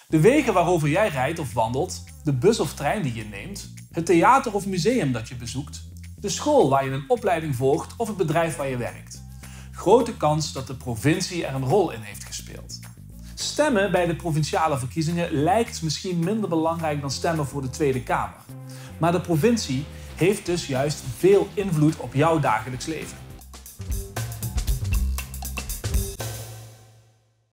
De wegen waarover jij rijdt of wandelt, de bus of trein die je neemt, het theater of museum dat je bezoekt, de school waar je een opleiding volgt of het bedrijf waar je werkt. Grote kans dat de provincie er een rol in heeft gespeeld. Stemmen bij de provinciale verkiezingen lijkt misschien minder belangrijk dan stemmen voor de Tweede Kamer. Maar de provincie heeft dus juist veel invloed op jouw dagelijks leven.